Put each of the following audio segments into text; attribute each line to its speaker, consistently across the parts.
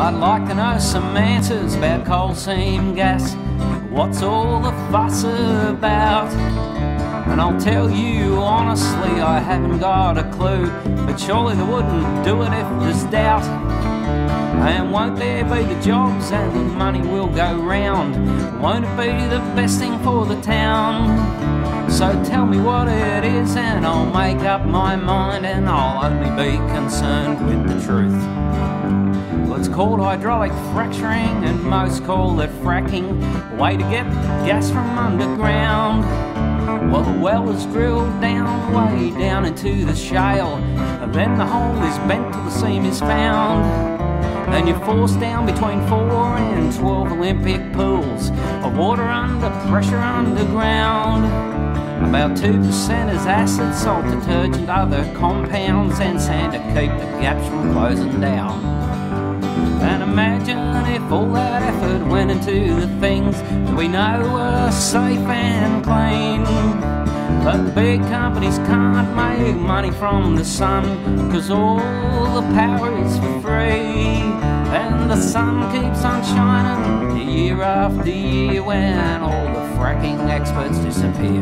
Speaker 1: I'd like to know some answers about coal seam gas. What's all the fuss about? And I'll tell you honestly, I haven't got a clue, but surely they wouldn't do it if there's doubt. And won't there be the jobs and the money will go round? Won't it be the best thing for the town? So tell me what it is and I'll make up my mind, and I'll only be concerned with the truth. Well, it's called hydraulic fracturing and most call it fracking, a way to get gas from underground. Well, the well is drilled down, way down into the shale, and then the hole is bent till the seam is found. Then you're forced down between 4 and 12 Olympic pools of water under pressure underground. About 2% is acid, salt, detergent, other compounds, and sand to keep the gaps from closing down. And imagine if all that effort went into the things that we know are safe and clean. But the big companies can't make money from the sun, 'cause all the power is for free. And the sun keeps on shining year after year when all the fracking experts disappear.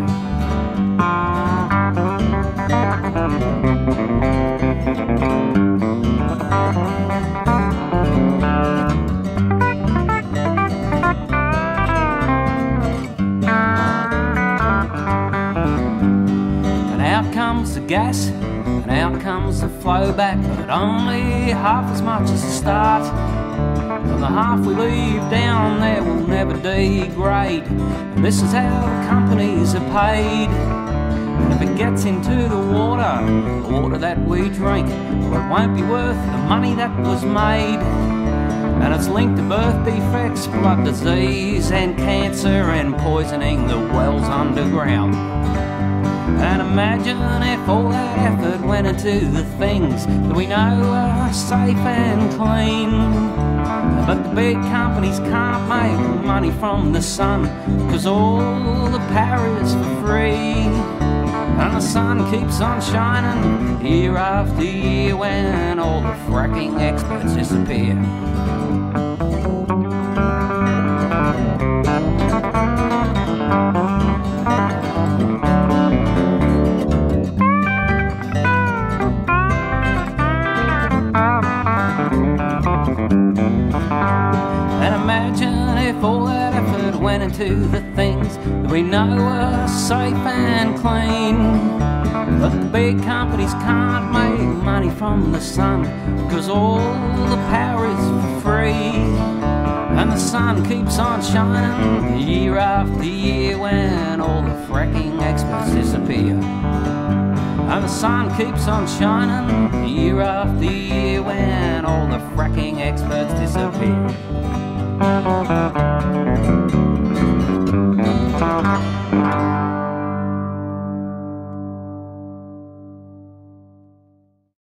Speaker 1: Out comes the gas, and out comes the flow back, but only half as much as the start. And the half we leave down there will never degrade, and this is how the companies are paid. And if it gets into the water that we drink, well, it won't be worth the money that was made. And it's linked to birth defects, blood disease and cancer, and poisoning the wells underground. And imagine if all that effort went into the things that we know are safe and clean. But the big companies can't make money from the sun, 'cause all the power is for free. And the sun keeps on shining year after year when all the fracking experts disappear. And imagine if all that effort went into the things that we know are safe and clean. But the big companies can't make money from the sun, 'cause all the power is for free. And the sun keeps on shining year after year when all the fracking experts disappear. And the sun keeps on shining year after year when all the fracking experts disappear.